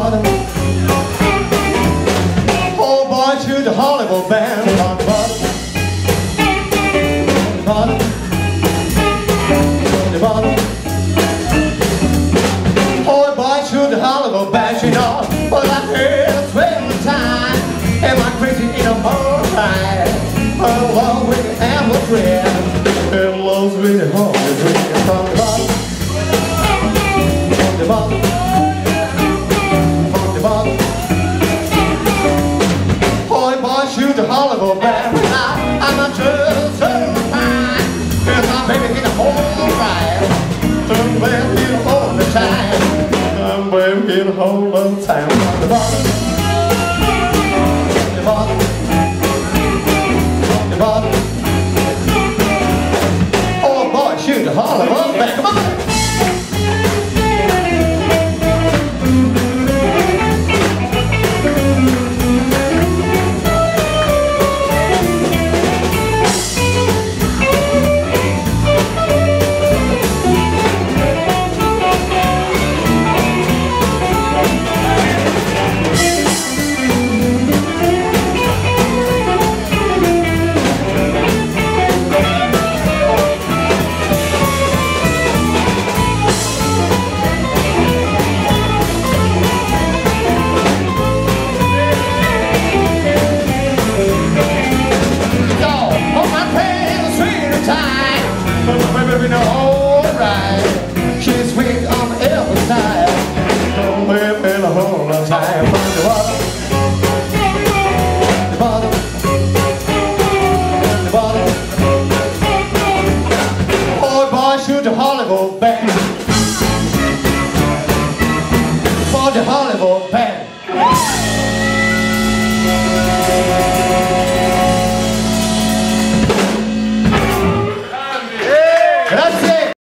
bottom. Oh boy, shoot the Hollywood band on the bottom. On the bottom. On the bottom. Oh boy, shoot the Hollywood band, you know. Well, I heard a swell time. Am I crazy in a moonlight? Oh, love with the apple bread. And love's with the Hollywood bread. On the bottom. On the bottom. On the bottom. Shoot the Hollywood band. I'm a true fine. Cause my baby get a whole ride. Some baby get a whole the time. Some baby get a whole of time. On the bottom. On the bottom. On the bottom. Oh boy, shoot the Hollywood band. Come on. Baby, know alright. She's sweet on every side. Don't live in a whole lot of time. On the bottom. On the bottom. On the bottom. Oh boy, shoot the Hollywood band.